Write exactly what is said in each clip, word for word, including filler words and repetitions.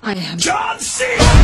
I am John C.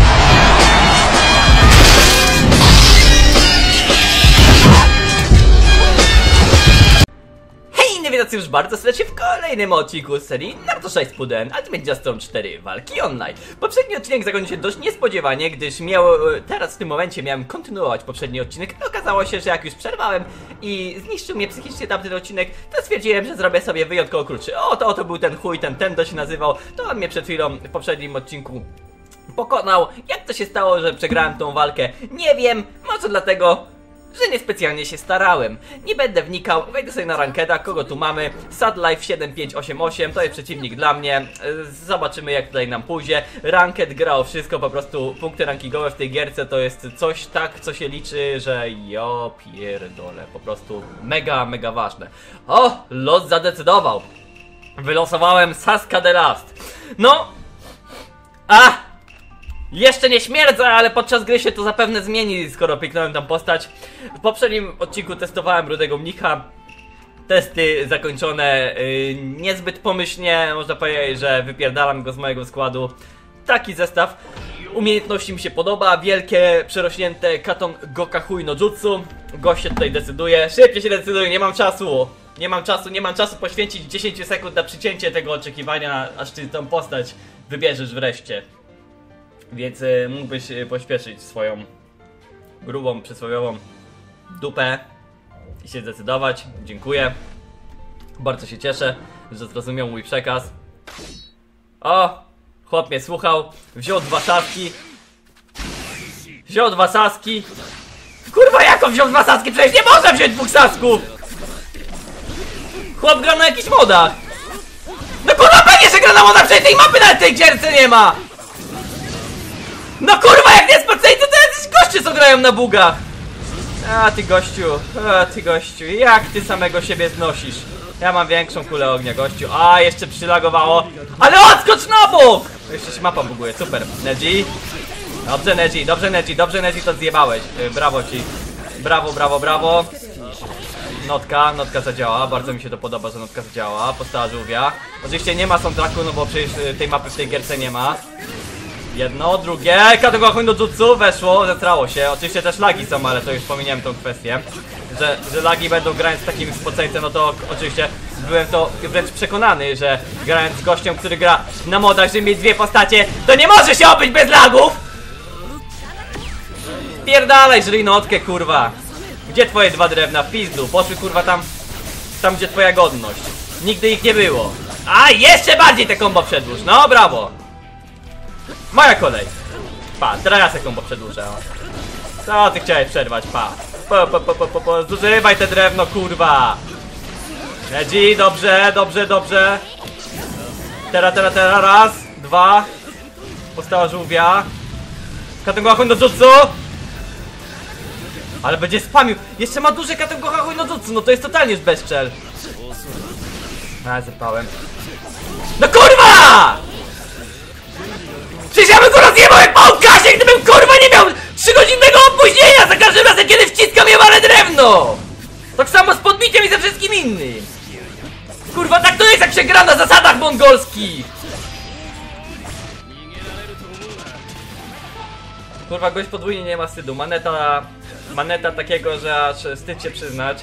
Hej, witajcie już bardzo serdecznie w kolejnym odcinku z serii Naruto sześć Shippuden Ultimate Just Storm cztery Walki Online. Poprzedni odcinek zakończył się dość niespodziewanie, gdyż miał, teraz w tym momencie miałem kontynuować poprzedni odcinek. Okazało się, że jak już przerwałem i zniszczył mnie psychicznie tamten odcinek, to stwierdziłem, że zrobię sobie wyjątkowo krótszy. Oto, oto był ten chuj, ten ten to się nazywał. To on mnie przed chwilą w poprzednim odcinku pokonał. Jak to się stało, że przegrałem tą walkę? Nie wiem, może dlatego, że niespecjalnie się starałem. Nie będę wnikał, wejdę sobie na rankeda, kogo tu mamy. Sad Life siedem pięć osiem osiem, to jest przeciwnik dla mnie. Zobaczymy jak tutaj nam pójdzie. Ranked gra o wszystko, po prostu punkty rankingowe w tej gierce to jest coś tak, co się liczy, że jo pierdolę, po prostu mega, mega ważne. O, los zadecydował. Wylosowałem Sasuke the Last. No, a! Jeszcze nie śmierdzę, ale podczas gry się to zapewne zmieni, skoro piknąłem tam postać. W poprzednim odcinku testowałem Rudego Mnicha. Testy zakończone yy, niezbyt pomyślnie, można powiedzieć, że wypierdalam go z mojego składu. Taki zestaw umiejętności mi się podoba, wielkie, przerośnięte Katon Gokahui no Jutsu. Gość się tutaj decyduje, szybciej się decyduje, nie mam czasu. Nie mam czasu, nie mam czasu poświęcić dziesięć sekund na przycięcie tego oczekiwania, aż ty tą postać wybierzesz wreszcie. Więc y, mógłbyś y, pośpieszyć swoją grubą, przysłowiową dupę i się zdecydować. Dziękuję. Bardzo się cieszę, że zrozumiał mój przekaz. O! Chłop mnie słuchał. Wziął dwa saski. Wziął dwa saski. Kurwa, jak on wziął dwa saski? Przecież nie można wziąć dwóch sasków! Chłop gra na jakichś modach. No kurwa, pewnie, że gra na modach, przecież tej mapy na tej gierce nie ma! No kurwa, jak nie spocej, to to jacyś goście, co grają na bugach. A ty gościu, a ty gościu, jak ty samego siebie znosisz? Ja mam większą kulę ognia, gościu. A, jeszcze przylagowało. Ale odskocz na bok! Jeszcze się mapa buguje, super. Neji. Dobrze, Neji, dobrze, Neji, dobrze, Neji, to zjebałeś. Yy, brawo ci. Brawo, brawo, brawo. Notka, notka zadziała, bardzo mi się to podoba, że notka zadziała. Postała żółwia. Oczywiście nie ma soundtracku, no bo przecież tej mapy w tej gierce nie ma. Jedno, drugie, Katon Gokahui no Jutsu, weszło, zetrało się. Oczywiście też lagi są, ale to już pominiałem tą kwestię. Że, że lagi będą grając z takim spoceńcem, no to oczywiście byłem to wręcz przekonany, że grając z gościem, który gra na modach, żeby mieć dwie postacie, to nie może się obyć bez lagów! Pierdalaj, żryj notkę, kurwa. Gdzie twoje dwa drewna? W pizdu, poszły kurwa tam, tam gdzie twoja godność. Nigdy ich nie było. A, jeszcze bardziej te kombo przedłuż, no brawo. Moja kolej. Pa, teraz ja sekundę przedłużę. Co ty chciałeś przerwać, pa. Po, po, po, po, po, po. Zużywaj te drewno, kurwa. Neji, dobrze, dobrze, dobrze. Teraz, teraz, teraz, raz, dwa. Postała żółwia. Katon Gokahui no Jutsu. Ale będzie spamił. Jeszcze ma duże Katon Gokahui no Jutsu, no to jest totalnie już bezczel. A, zapałem. No kurwa! Przecież ja bym go rozjebał jak pałkasie, gdybym kurwa nie miał trzygodzinnego opóźnienia za każdym razem, kiedy wciskam jebane drewno! Tak samo z podbiciem i ze wszystkim innym. Kurwa, tak to jest, jak się gra na zasadach mongolskich. Kurwa, gość podwójnie nie ma wstydu. Maneta, maneta takiego, że aż wstyd się przyznać.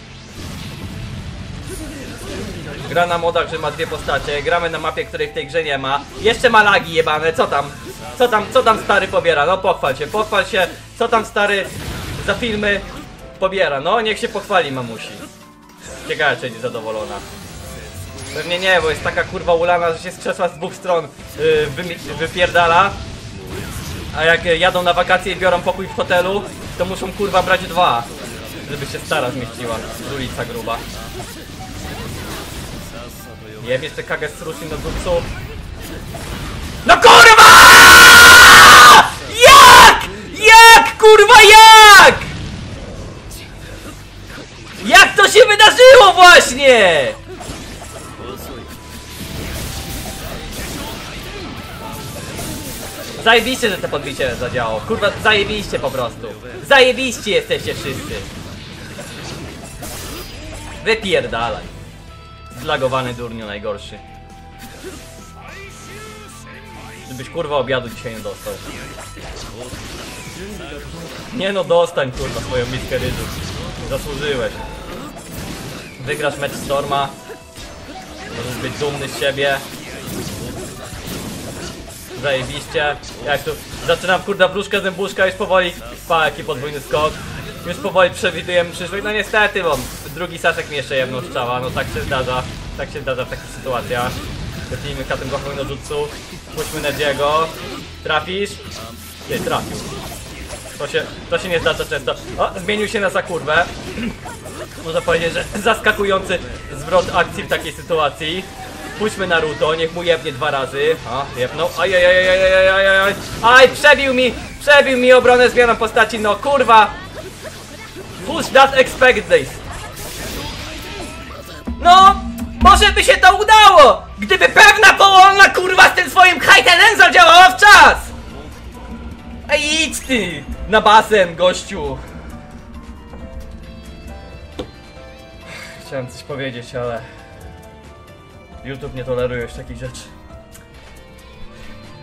Gra na modach, że ma dwie postacie. Gramy na mapie, której w tej grze nie ma. Jeszcze ma lagi jebane, co tam? Co tam, co tam stary pobiera? No pochwal się, pochwal się. Co tam stary za filmy pobiera? No niech się pochwali mamusi. Ciekawe, czy będzie zadowolona. Pewnie nie, bo jest taka kurwa ulana, że się z krzesła z dwóch stron yy, wypierdala. A jak jadą na wakacje i biorą pokój w hotelu, to muszą kurwa brać dwa, żeby się stara zmieściła. Ulica gruba. Jem jeszcze Kagesurushi no Jutsu. No kurwa! Jak? Jak kurwa jak? Jak to się wydarzyło właśnie? Zajebiście, że to podbicie zadziałało. Kurwa, zajebiście po prostu. Zajebiście jesteście wszyscy. Wypierdalaj. Zlagowany durniu najgorszy. żebyś kurwa obiadu dzisiaj nie dostał. Nie no, dostań kurwa swoją miskę ryżu. Zasłużyłeś. Wygrasz mecz Storma. Możesz być dumny z siebie. Zajebiście. Jak tu zaczynam kurda wróżkę zębuszka, już powoli. Pa, jaki podwójny skok. Już powoli przewidujemy przyszłość. No niestety, bo drugi Saszek mi jeszcze jedną strzała. No tak się zdarza. Tak się zdarza w takich sytuacjach. Zetnijmy katem głową do jutsu. Puśćmy Nediego. Trafisz? Nie, trafił. To się, to się nie zdarza często. O, zmienił się na za kurwę. Można powiedzieć, że zaskakujący zwrot akcji w takiej sytuacji. Puśćmy Naruto, niech mu jebnie dwa razy. O, jebnął. Ajajajajajajajaj. Aj, przebił mi, przebił mi obronę zmianą postaci, no kurwa. Who's that expect this? No, może by się to udało, gdyby pewna połonna kurwa z tym swoim Kaitenem zadziałała w czas. Ej, idź ty na basen, gościu. Chciałem coś powiedzieć, ale YouTube nie toleruje już takich rzeczy.